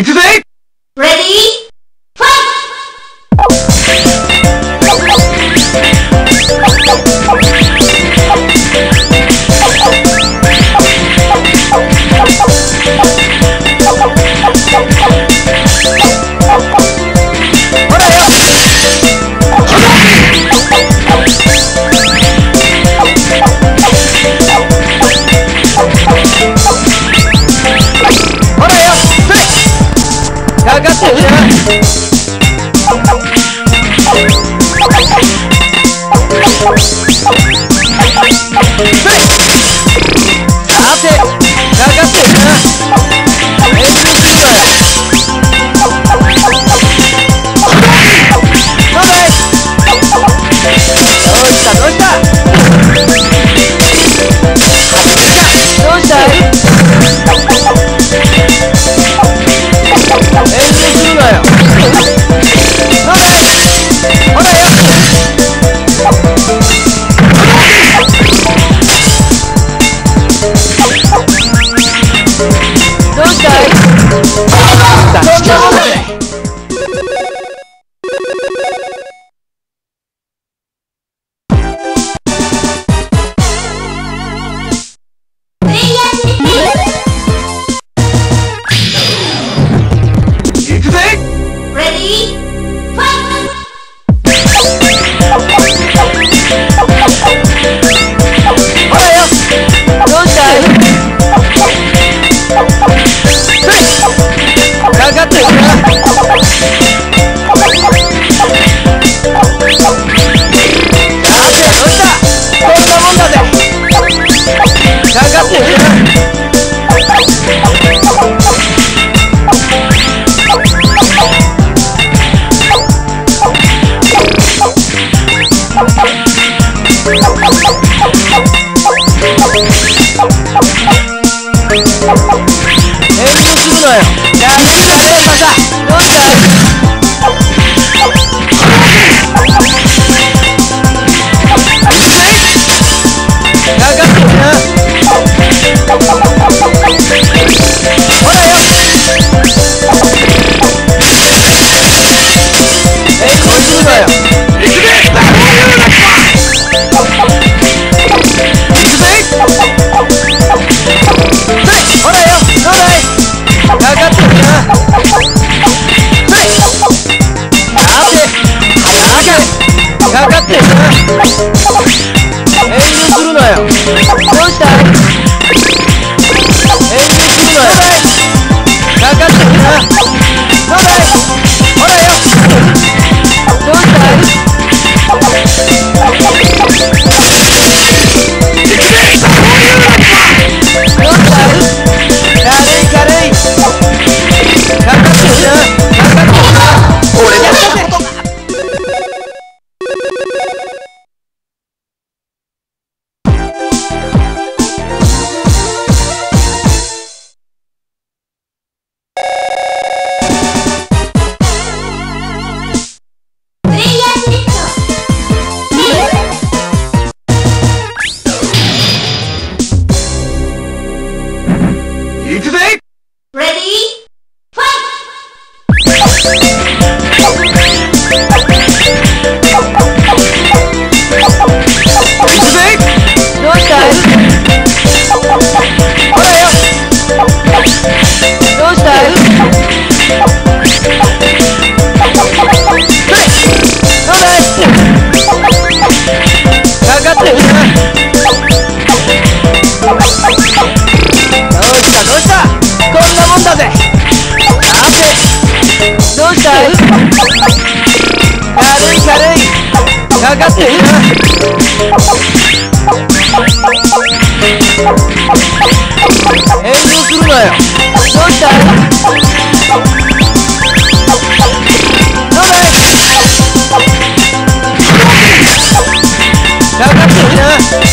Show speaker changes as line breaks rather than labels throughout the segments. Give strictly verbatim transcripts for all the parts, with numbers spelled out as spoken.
くぜ。
レディーファイ
ほらよ。ほらよ。かかってるな。さて、かかってるな。遠慮するなよ。どうだい。どうしたどうしたどうしたい。遠慮するなよ。どうだい。ほらよ。どうしたい。そんなもんだぜ。かかってるな。さてどうした。こんなもんだぜ。かかってるな。遠慮するなよ。やめるじゃねえかさ。どうしたい。かかってるな。ほらよ。遠慮するなよ。行くぜ。行くぜ。ほらよ。どうだい。かかってるな。さて、かかってるな。遠慮するなよ。どうしたい。遠慮するなよ。かかってるな。どうだい。ほらよ。どうしたい。どうしたい。軽い軽い。かかってるな。かかってるな。俺だってことか。行くぜ。
レディーファイ
行くぜ。
どうしたい。
ほらよ。
どうしたい。
どうだい。かかってるな。どうしたどうした。こんなもんだぜ。さて
どうしたい。
軽い軽い。かかってるな。遠慮するなよ。
どうしたい。
どうだい。かかってるな。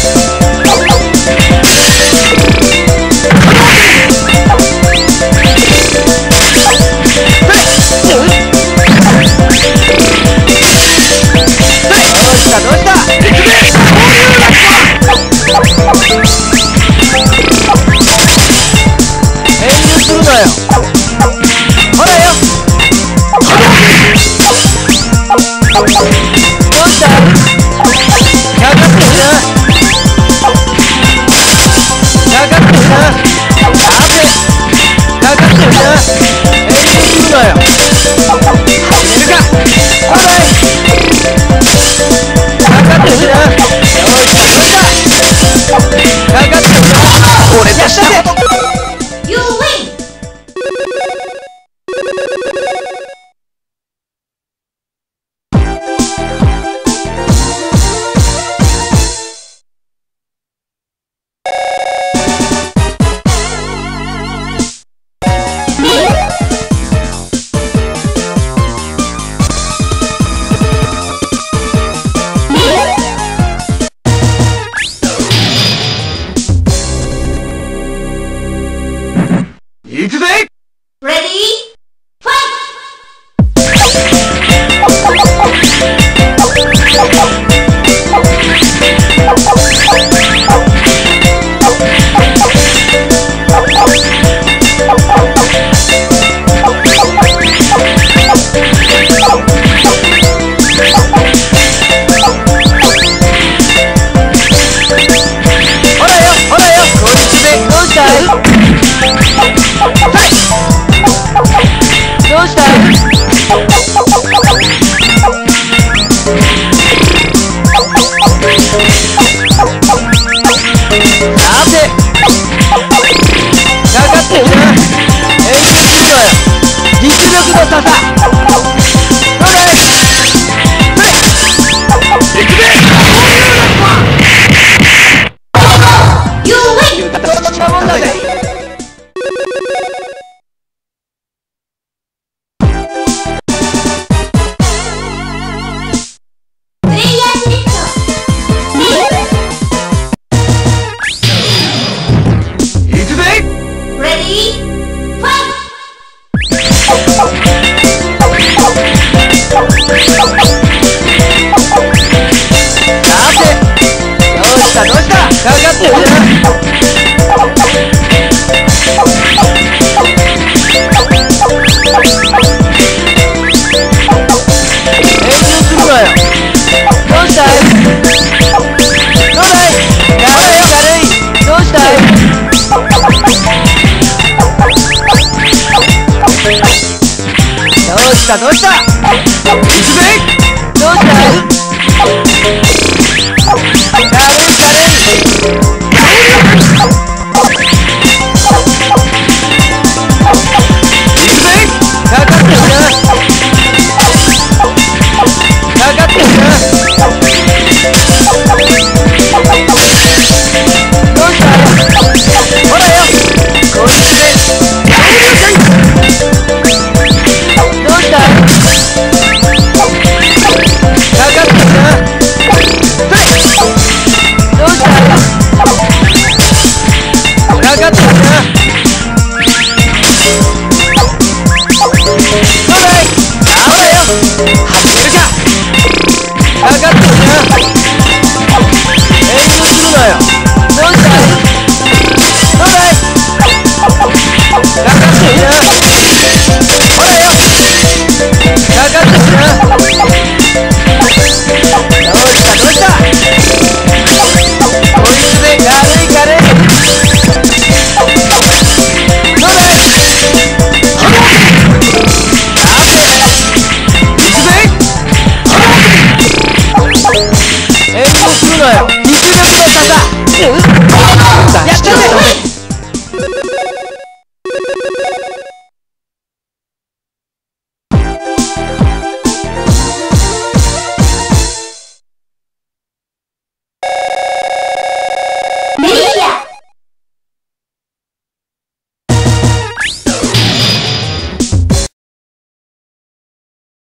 どうした。行くぜ。遠慮するなよ。ほらよ。
どうしたい？
かかってるな。かかってるな。待て。かかってるな。遠慮するなよ。始めるか。ほらい。かかってるな。よーし、始めた。かかってるな。俺としたこと。
You win!
行くぜ。
Ready? Fight!
ほらよ、ほらよ、こいつで。
どうしたい？どうしたい？
さて。かかってるな。遠慮するなよ。実力の差さ。ほらい。ほら。行くぜ。
You win!
そんなもんだぜ。
プレイヤーセレクト。
行くぜ。
Ready? Fight!
さて。どうしたどうした。かかってるな。遠慮するなよ。
どうしたい？
どうだい。軽い軽い。
どうしたい？
どうしたどうした。行くぜ。